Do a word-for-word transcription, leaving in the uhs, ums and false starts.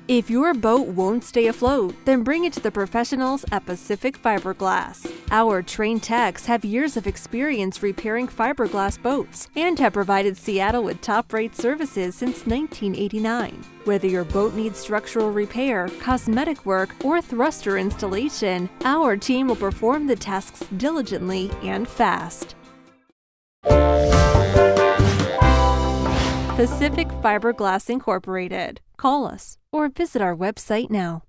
If your boat won't stay afloat, then bring it to the professionals at Pacific Fiberglass. Our trained techs have years of experience repairing fiberglass boats and have provided Seattle with top-rate services since nineteen eighty-nine. Whether your boat needs structural repair, cosmetic work, or thruster installation, our team will perform the tasks diligently and fast. Pacific Fiberglass Incorporated. Call us or visit our website now.